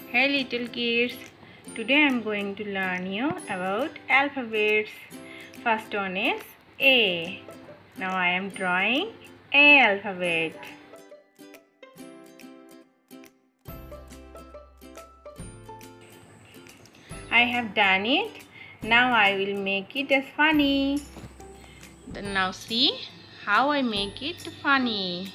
Hey little kids, today I am going to learn you about alphabets. First one is A. Now I am drawing A alphabet. I have done it. Now I will make it as funny. Now see how I make it funny.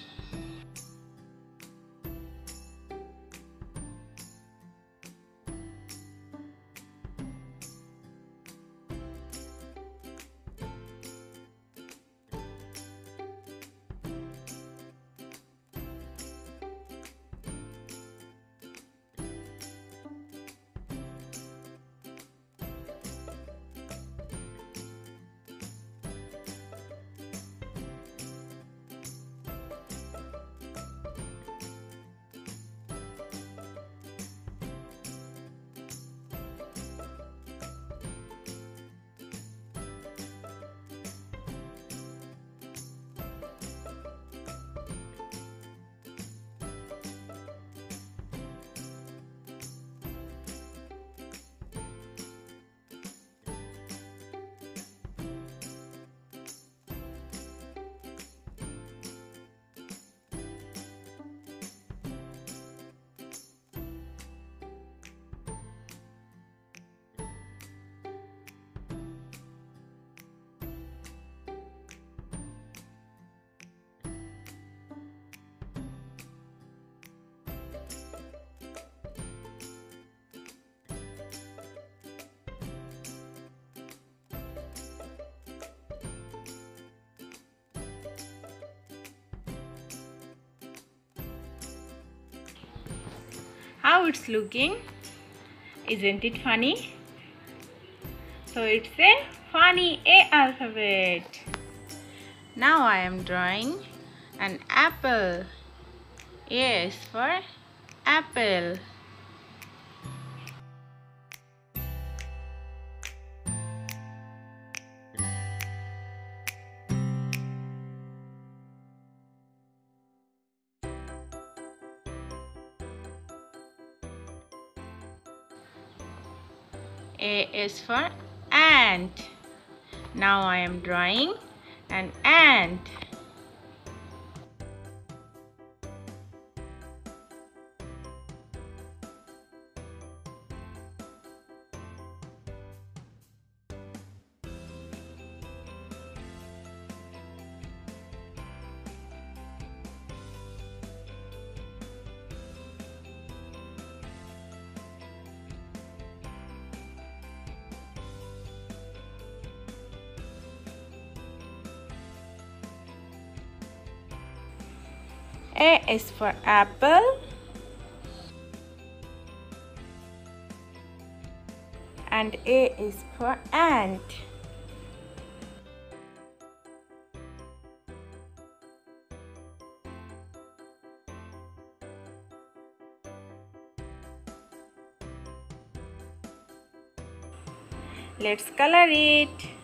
How it's looking? Isn't it funny? So it's a funny A alphabet. Now I am drawing an apple. A is for apple. A is for ant. Now I am drawing an ant. A is for apple and A is for ant. Let's color it.